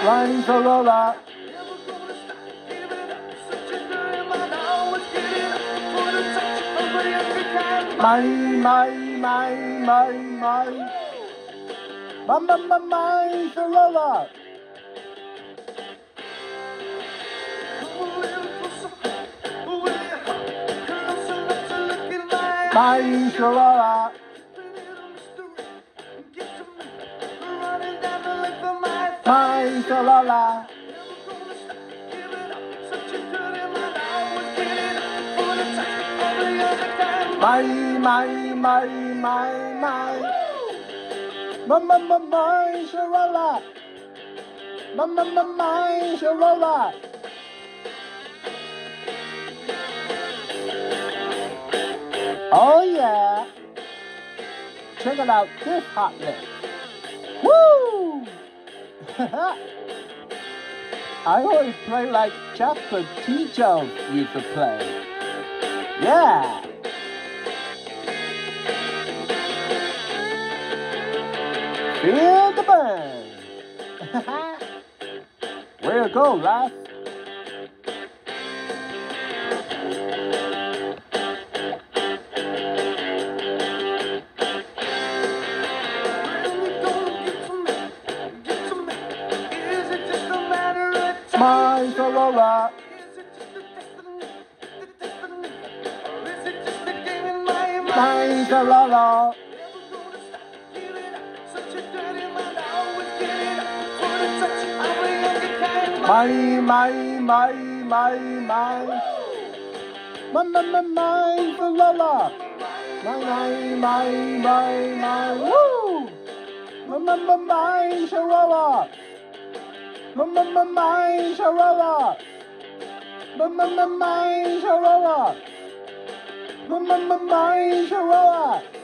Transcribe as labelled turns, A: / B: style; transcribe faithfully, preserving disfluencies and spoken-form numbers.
A: My Sharona. My, my, my, my, my. My, my, my, my Sharona. My Sharona. My Sharona. My, my, my, my, my. My, my, my, my Sharona. My, my, my, my Sharona. Oh yeah. Check it out this hotness. Woo! I always play like Jasper T. Jones used to play. Yeah! Feel the burn! Way to go, lads! My Sharona. My Sharona. My, my, my, my, my. My, my, my, my Sharona. My, my, my, my, my. Woo! My, my, my, my Sharona. My, my, my, my Sharona. My, my, my, my Sharona. My, my, my, my Sharona.